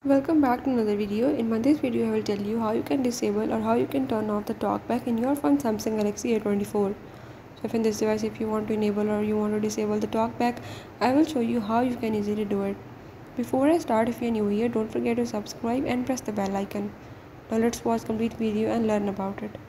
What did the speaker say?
Welcome back to another video. In this video, I will tell you how you can disable or how you can turn off the talkback in your phone Samsung Galaxy A24. So if in this device, if you want to enable or you want to disable the talkback, I will show you how you can easily do it. Before I start, if you are new here, don't forget to subscribe and press the bell icon. Now let's watch complete video and learn about it.